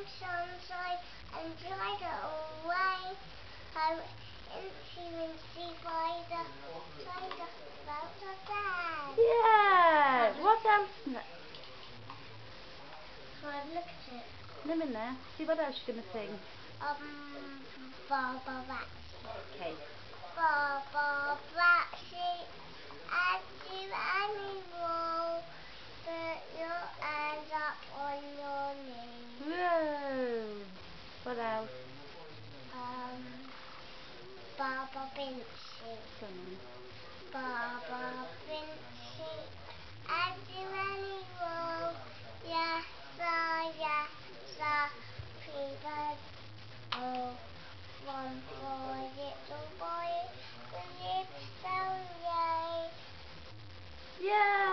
sunshine and dried it away. Oh, incy spider tried to float the bed. Yeah. What else? So I've looked at it. Let me know. See what else you're gonna sing. Baba Baxi. Okay. Baba Baxi, as you animal, put your hands up on your knees. Whoa. What else? Baba Vinci. Baba Vinci, as you animal, yes sir, people, oh, one boy, little boy, who lives so late. Yeah.